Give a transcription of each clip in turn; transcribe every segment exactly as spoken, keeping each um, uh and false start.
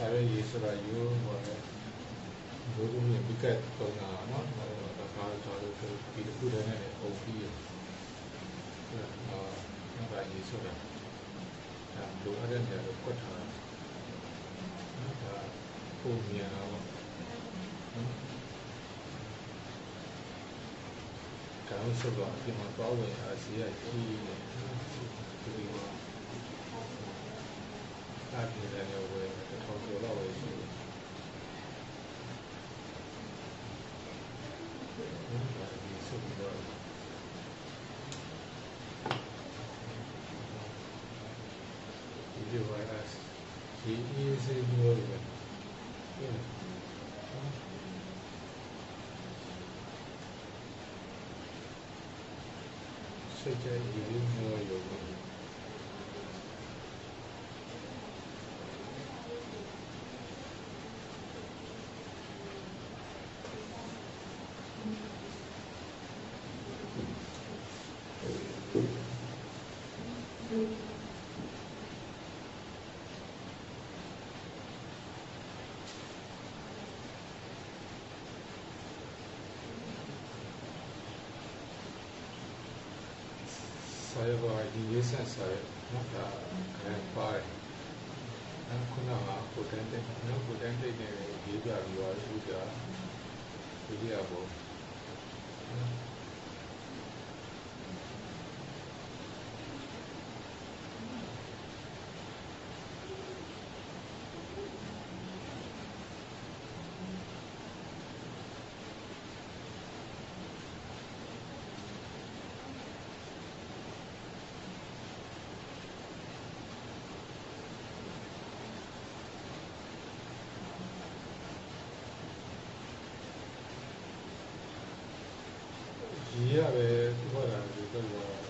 ရွက်ရေးဆိုတာရိုးပေါ်တယ်ဘိုးတို့ရဲ့မိကတ်တုံးတာနော်ဒါကကားကြောလို့ဒီတစ်ခုတည်းနဲ့အုပ်ပြီးအာနောက်ပါရေးဆိုတာဒါလိုအပ်တဲ့နေရာကိုကွက်ထားတာနော်ဒါပုံမြန်တာပေါ့နော်ကောင်းဆိုတော့ဒီမှာတော့ဝင်အားစီရကြီးနေဒီမှာအားပြတယ်လည်းဝယ်တစ်ထောင်ကျော်လောက်ဝယ်ရှိတယ်နော်ဒါဒီဆိုတော့ဒီဝိုင်းအားဒီအေးစေးမျိုးတွေစိတ်ကြိုက်ရင်းမျိုးရောဆာရပါဒီရေးဆက်ဆာရနော်ဒါခံပါတယ်အခုနကကိုတန်းတဲ့နော်ကိုတန်းတဲ့နဲ့ရေးပြပြီးတော့သူကဒီရပေါ့ကြီးရတယ်ပြောတာဒီတော့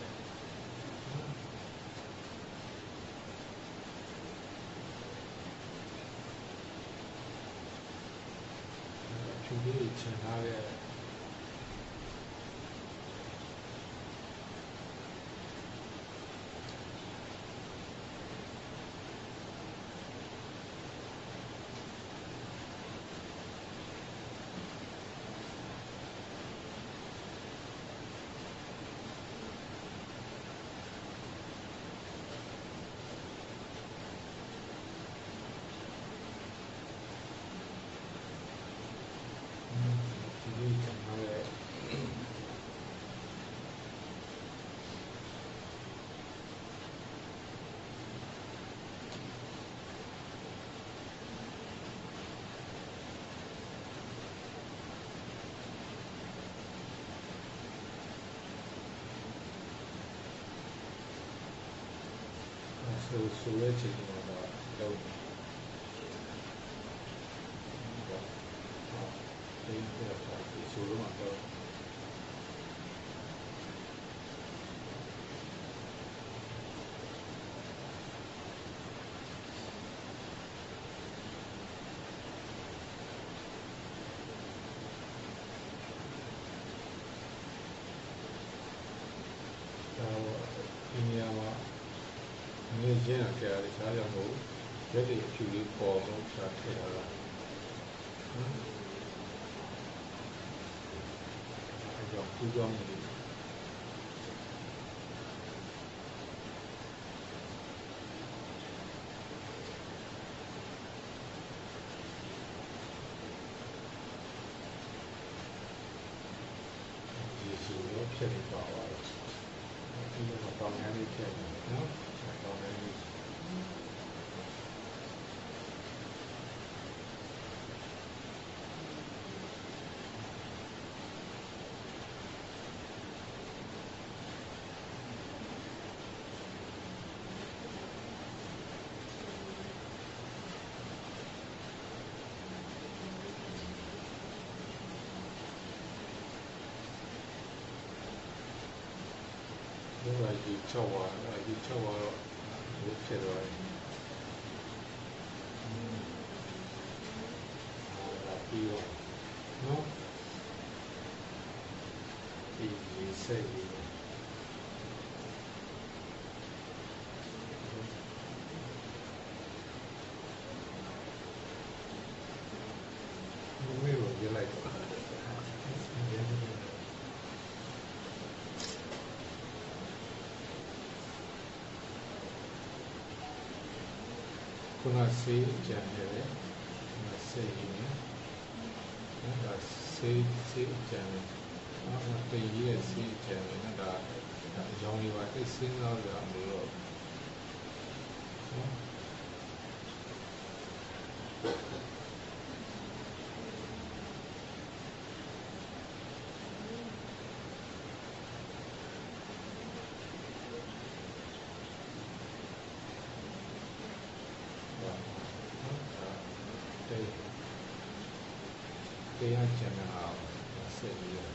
ဖြူလေးချင်ထားတဲ့ဆိုဆိုရဲချင်တာတော့တော့ဒီကတော့ဒီဆိုလို့မှာတော့ဒီနေရာမှာနေရင်းအကြရတယ်စားရမို့ရက်တွေအဖြူလေးပေါ်လို့စားထည့်လာတာအဲကြောင့်ပူကြောင်းနေတယ်ဒီဆိုတော့ဖြစ်နေပါတော့ဒီမှာပေါင်းရမ်းဖြစ်နေနော်ပေါင်းရမ်းဒီမှာဒီချောဝါဒီချောဝါတော့ဖြစ်သွားတယ်အာပြီးတော့နော်ဒီစိတ်ခုနဆေးကြံနေတယ်ခုနဆေးရင်းနော်ဒါဆေးဆေးကြံနေနော်တည်ရည်ဆေးကြံနေနော်ဒါအကြောင်းလေးပါသိစဉ်းစားရအောင်လို့နော်တရားကျန်တာဆက်ပြီးတော့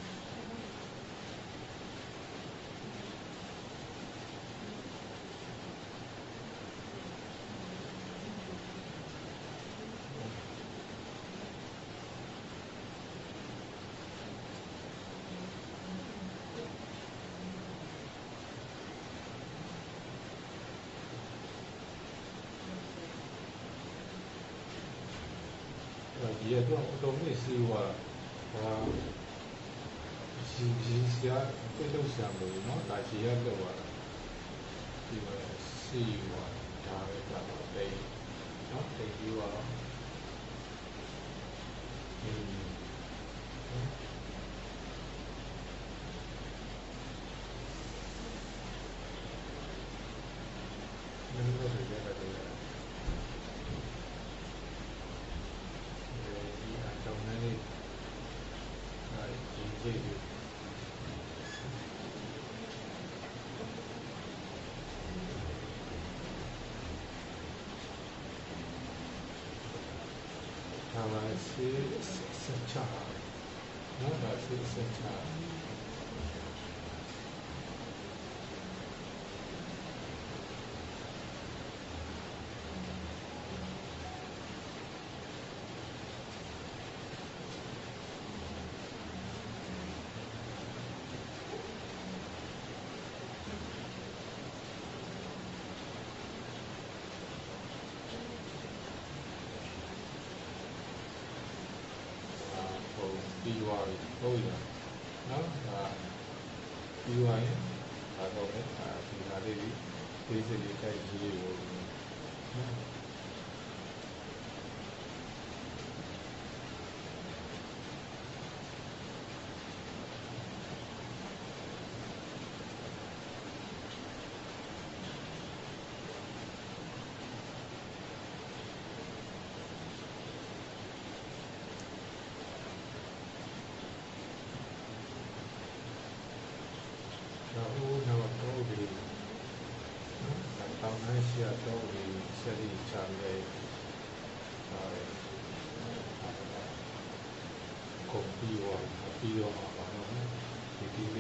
ဒီကတော့အတော်လေးစီးွားဟာစီစီစရာပြည့်လို့ဆံလို့เนาะဒါကြီးရတော့ပါဒီမှာစီးွားဒါပဲကတော့တိတ်เนาะတိတ်ပြီးတော့ဒီနည်းနည်းတော့ရရတယ်တောင်းနေလေးအဲဒီကြီးကြီးဒါမှစီစချာနော်ဒါစီစချာပြီးသွားပြီဟုတ်ရနော်ဒါပြီးသွားရင်ဒါတော့ပဲဒါဒီဟာလေးဒီဒီစလေးတိုက်ကြီးလေးကိုနော်တောင်းနှရှိရတော့ဒီဆက်ပြီးချရဲအဲကုန်ပြီးတော့ပြီးတော့ပါတော့ဒီဒီ